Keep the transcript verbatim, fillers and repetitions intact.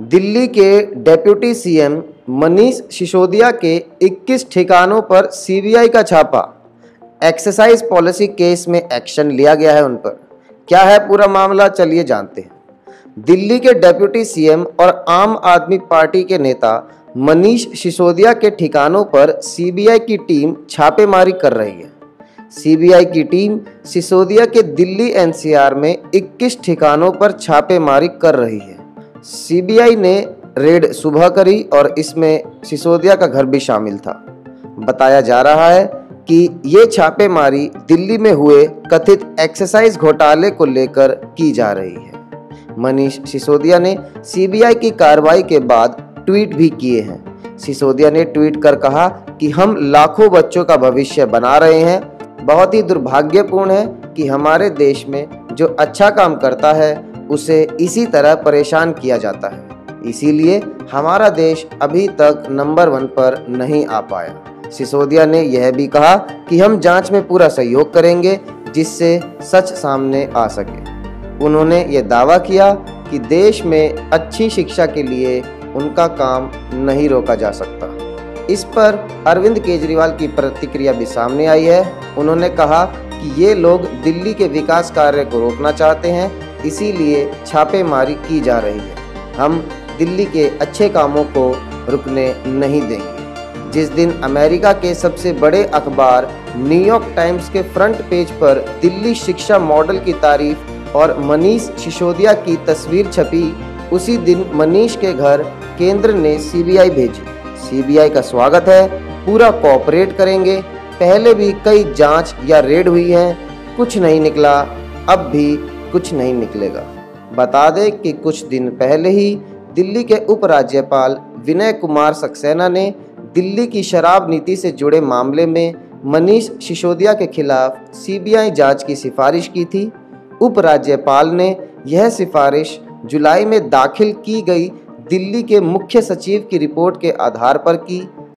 दिल्ली के deputy CM Manish Sisodia के इक्कीस ठिकानों पर सीबीआई का छापा। एक्साइज पॉलिसी केस में एक्शन लिया गया है उन पर। क्या है पूरा मामला, चलिए जानते हैं। दिल्ली के डेप्यूटी सीएम और आम आदमी पार्टी के नेता मनीष सिसोदिया के ठिकानों पर सीबीआई की टीम छापेमारी कर रही है। सीबीआई की टीम सिसोदिया के दिल्ली एनसीआर में इक्कीस ठिकानों पर छापेमारी कर रही है। सीबीआई ने रेड सुबह करी और इसमें सिसोदिया का घर भी शामिल था। बताया जा रहा है कि ये छापेमारी दिल्ली में हुए कथित एक्साइज घोटाले को लेकर की जा रही है। मनीष सिसोदिया ने सीबीआई की कार्रवाई के बाद ट्वीट भी किए हैं। सिसोदिया ने ट्वीट कर कहा कि हम लाखों बच्चों का भविष्य बना रहे हैं। बहुत ही दुर्भाग्यपूर्ण है कि हमारे देश में जो अच्छा काम करता है उसे इसी तरह परेशान किया जाता है। इसीलिए हमारा देश अभी तक नंबर वन पर नहीं आ पाया। सिसोदिया ने यह भी कहा कि हम जांच में पूरा सहयोग करेंगे जिससे सच सामने आ सके। उन्होंने ये दावा किया कि देश में अच्छी शिक्षा के लिए उनका काम नहीं रोका जा सकता। इस पर अरविंद केजरीवाल की प्रतिक्रिया भी सामने आई है। उन्होंने कहा कि ये लोग दिल्ली के विकास कार्य को रोकना चाहते हैं, इसीलिए छापेमारी की जा रही है। हम दिल्ली के अच्छे कामों को रुकने नहीं देंगे। जिस दिन अमेरिका के सबसे बड़े अखबार न्यूयॉर्क टाइम्स के फ्रंट पेज पर दिल्ली शिक्षा मॉडल की तारीफ और मनीष सिसोदिया की तस्वीर छपी, उसी दिन मनीष के घर केंद्र ने सीबीआई भेजी। सीबीआई का स्वागत है, पूरा कोऑपरेट करेंगे। पहले भी कई जांच या रेड हुई है, कुछ नहीं निकला, अब भी कुछ नहीं निकलेगा। बता दें कि कुछ दिन पहले ही दिल्ली के उपराज्यपाल विनय कुमार सक्सेना ने दिल्ली की शराब नीति से जुड़े मामले में मनीष सिसोदिया के खिलाफ सीबीआई जांच की सिफारिश की थी। उपराज्यपाल ने यह सिफारिश जुलाई में दाखिल की गई दिल्ली के मुख्य सचिव की रिपोर्ट के आधार पर की।